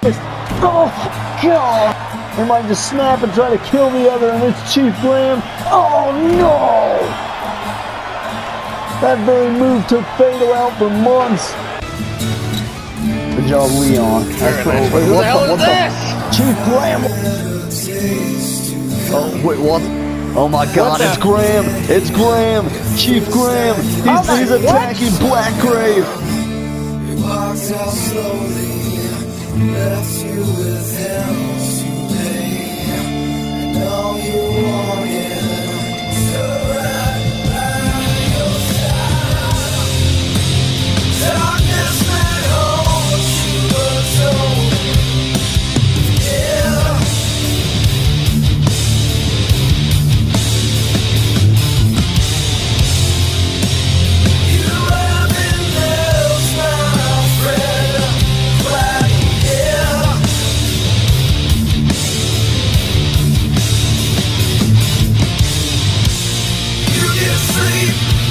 Oh, God. They might just snap and try to kill the other, and it's Chief Graham. Oh, no. That very move took Fatal out for months. Good job, Leon. That's pretty. Who the hell is this? Chief Graham. Oh, wait, what? Oh my God, it's Graham. It's Graham. Chief Graham. He's attacking Blackgrave. He walks out slowly, left you with hell to pay, and all you wanted to right by your side. Darkness may hold you alone. Yeah. You have been lost, my friend. Right here. You can sleep.